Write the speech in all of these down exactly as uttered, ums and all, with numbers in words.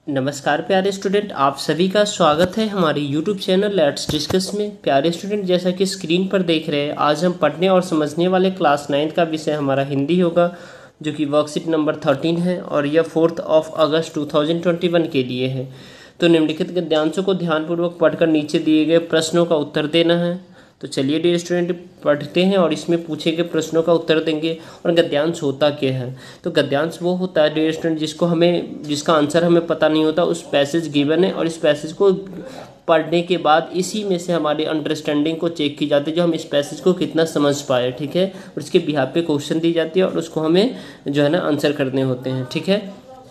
नमस्कार प्यारे स्टूडेंट, आप सभी का स्वागत है हमारे यूट्यूब चैनल लेट्स डिस्कस में। प्यारे स्टूडेंट, जैसा कि स्क्रीन पर देख रहे हैं, आज हम पढ़ने और समझने वाले क्लास नाइन्थ का विषय हमारा हिंदी होगा, जो कि वर्कशीट नंबर थर्टीन है और यह fourth of August two thousand twenty one के लिए है। तो निम्नलिखित गद्यांशों को ध्यानपूर्वक पढ़कर नीचे दिए गए प्रश्नों का उत्तर देना है। तो चलिए डियर स्टूडेंट पढ़ते हैं और इसमें पूछे गए प्रश्नों का उत्तर देंगे। और गद्यांश होता क्या है? तो गद्यांश वो होता है डियर स्टूडेंट जिसको हमें जिसका आंसर हमें पता नहीं होता, उस पैसेज गिवन है और इस पैसेज को पढ़ने के बाद इसी में से हमारी अंडरस्टैंडिंग को चेक की जाती है, जो हम इस पैसेज को कितना समझ पाए। ठीक है, और इसके बिहाफ पे क्वेश्चन दी जाती है और उसको हमें जो है ना आंसर करने होते हैं। ठीक है,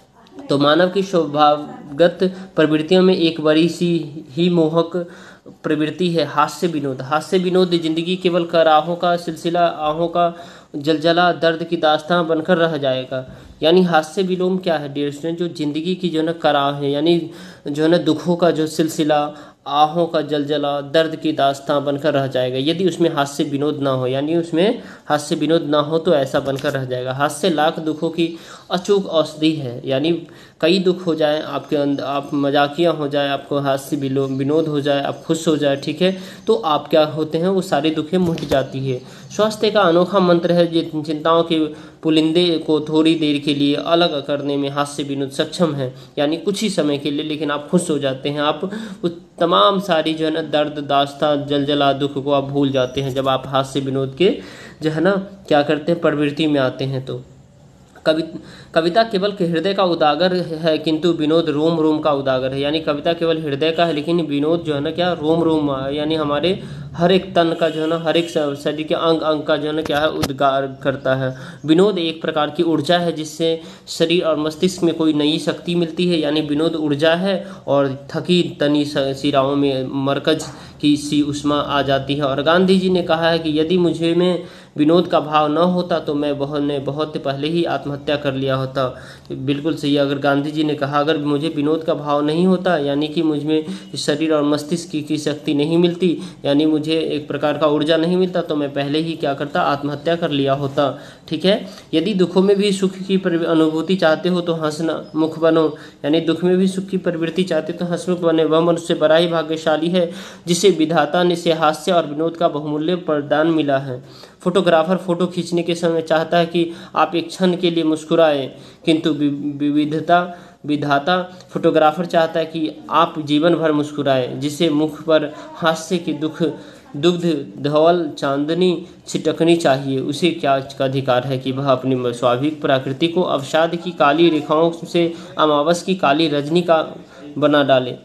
तो मानव की स्वभावगत प्रवृत्तियों में एक बड़ी सी ही मोहक प्रवृत्ति है हास्य विनोद। हास्य विनोद जिंदगी केवल कराहों का सिलसिला, आहों का जलजला, दर्द की दास्तां बनकर रह जाएगा। यानी हास्य विलोम क्या है डियर स्टूडेंट? जो जिंदगी की जो है ना कराह है, यानी जो है ना दुखों का जो सिलसिला, आहों का जलजला, दर्द की दास्तां बनकर रह जाएगा। यदि उसमें हास्य विनोद ना हो, यानी उसमें हास्य विनोद ना हो तो ऐसा बनकर रह जाएगा। हास्य लाख दुखों की अचूक औषधि है। यानी कई दुख हो जाए आपके अंदर, आप मजाकिया हो जाए, आपको हास्य विनोद हो जाए, आप खुश हो जाए, ठीक है, तो आप क्या होते हैं, वो सारी दुखें मिट जाती है। स्वास्थ्य का अनोखा मंत्र है, जिन चिंताओं के पुलिंदे को थोड़ी देर के लिए अलग करने में हास्य विनोद सक्षम है। यानी कुछ ही समय के लिए, लेकिन आप खुश हो जाते हैं, आप उस तमाम सारी जो है ना दर्द दास्तां जलजला दुख को आप भूल जाते हैं जब आप हास्य विनोद के जो है ना क्या करते हैं, प्रवृत्ति में आते हैं। तो कवि कविता केवल हृदय का उदागर है, किंतु विनोद रोम रोम का उदागर है। यानी कविता केवल हृदय का है, लेकिन विनोद जो है ना क्या रोम रोम, यानी हमारे हर एक तन का जो है ना, हर एक शरीर के अंग अंग का जो है ना क्या है उद्गार करता है। विनोद एक प्रकार की ऊर्जा है जिससे शरीर और मस्तिष्क में कोई नई शक्ति मिलती है। यानी विनोद ऊर्जा है और थकी तनी शिराओं में मरकज की सी उष्मा आ जाती है। और गांधी जी ने कहा है कि यदि मुझे में विनोद का भाव न होता तो मैं बहुत ने बहुत पहले ही आत्महत्या कर लिया होता। बिल्कुल सही। अगर गांधी जी ने कहा अगर मुझे विनोद का भाव नहीं होता, यानी कि मुझ में शरीर और मस्तिष्क की, की शक्ति नहीं मिलती, यानी मुझे एक प्रकार का ऊर्जा नहीं मिलता, तो मैं पहले ही क्या करता, आत्महत्या कर लिया होता। ठीक है, यदि दुखों में भी सुख की अनुभूति चाहते हो तो हंसना मुख बनो। यानी दुख में भी सुख की प्रवृत्ति चाहते तो हंसमुख बने। वह मनुष्य बड़ा ही भाग्यशाली है जिसे विधाता ने से हास्य और विनोद का बहुमूल्य प्रदान मिला है। फोटोग्राफर फोटो खींचने के समय चाहता है कि आप एक क्षण के लिए मुस्कुराएं, किंतु विविधता विधाता फोटोग्राफर चाहता है कि आप जीवन भर मुस्कुराएं, जिसे मुख पर हास्य की दुख दुग्ध धवल चांदनी छिटकनी चाहिए। उसे क्या का अधिकार है कि वह अपनी स्वाभाविक प्रकृति को अवसाद की काली रेखाओं से अमावस की काली रजनी का बना डाले।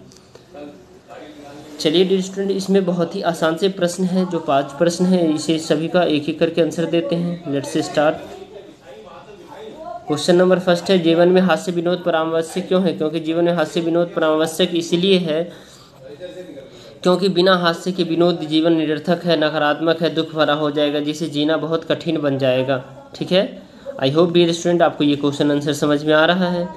चलिए डियर स्टूडेंट, इसमें बहुत ही आसान से प्रश्न है, जो पांच प्रश्न है, इसे सभी का एक एक करके आंसर देते हैं। Let's start. Question number first है, जीवन में हास्य विनोद परावश्यक क्यों है? क्योंकि जीवन में हास्य विनोद परावश्यक इसलिए है क्योंकि बिना हास्य के विनोद जीवन निरर्थक है, नकारात्मक है, दुख भरा हो जाएगा, जिसे जीना बहुत कठिन बन जाएगा। ठीक है, आई होप डियर स्टूडेंट आपको ये क्वेश्चन आंसर समझ में आ रहा है।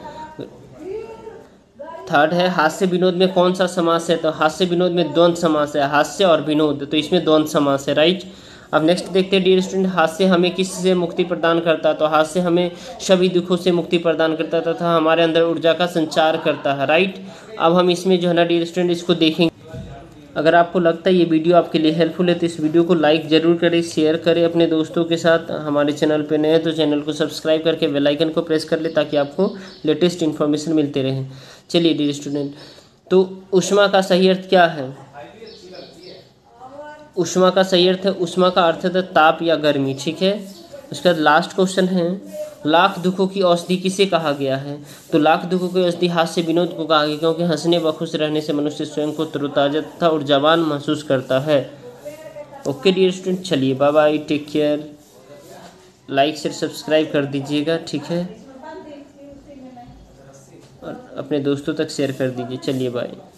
थर्ड है, हास्य विनोद में कौन सा समास है? तो हास्य विनोद में द्वंद्व समास है, हास्य और विनोद, तो इसमें द्वंद्व समास है, राइट। अब नेक्स्ट देखते हैं डियर स्टूडेंट, हास्य हमें किस से मुक्ति प्रदान करता है? तो हास्य हमें सभी दुखों से मुक्ति प्रदान करता है तथा हमारे अंदर ऊर्जा का संचार करता है, राइट। अब हम इसमें जो है ना डियर स्टूडेंट इसको देखेंगे। अगर आपको लगता है ये वीडियो आपके लिए हेल्पफुल है तो इस वीडियो को लाइक जरूर करें, शेयर करें अपने दोस्तों के साथ। हमारे चैनल पे नए हैं तो चैनल को सब्सक्राइब करके बेल आइकन को प्रेस कर ले ताकि आपको लेटेस्ट इन्फॉर्मेशन मिलते रहे। चलिए डियर स्टूडेंट, तो ऊष्मा का सही अर्थ क्या है? ऊष्मा का सही अर्थ है, ऊष्मा का अर्थ है ताप या गर्मी। ठीक है, उसके बाद लास्ट क्वेश्चन है, लाख दुखों की औषधि किसे कहा गया है? तो लाख दुखों की औषधि हास्य विनोद को कहा गया, क्योंकि हंसने व खुश रहने से मनुष्य स्वयं को तरोताजा तथा ऊर्जावान महसूस करता है। ओके डियर स्टूडेंट, चलिए bye bye, take care, like share subscribe कर दीजिएगा। ठीक है, और अपने दोस्तों तक शेयर कर दीजिए। चलिए बाय।